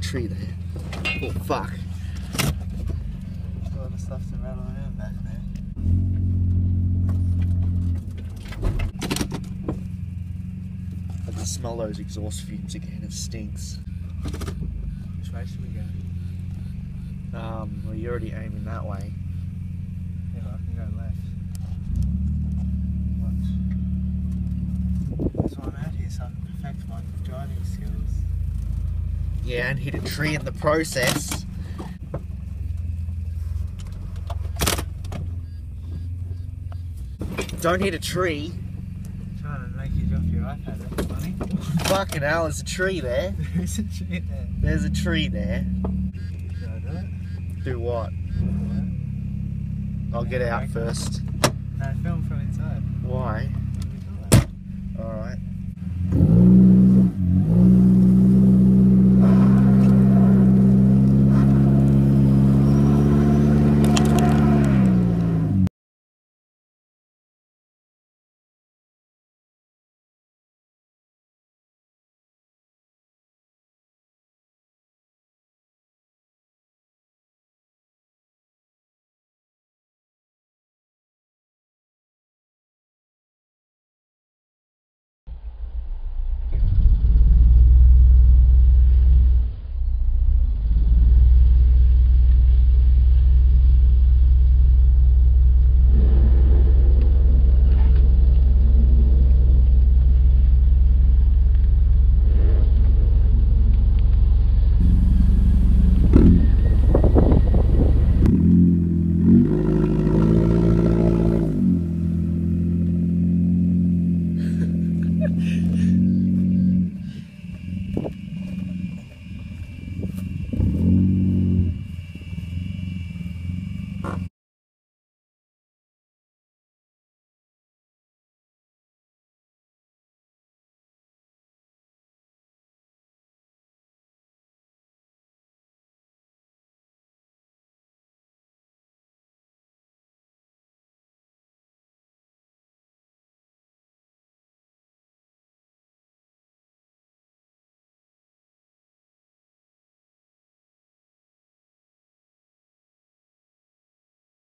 tree there. Oh, fuck. A lot of stuff to rattle around back there. I can smell those exhaust fumes again. It stinks. Which way should we go? Well, you're already aiming that way. Yeah, I can go left. Watch. That's why I'm out here, so I can perfect my driving skills. Yeah, and hit a tree in the process. Don't hit a tree. I'm trying to make you drop your iPad, that's funny. Fucking hell, there's a tree there. There's a tree there. There's a tree there. Should I do it? Do what? I'll get out first. No, film from inside. Why? We do that. Alright.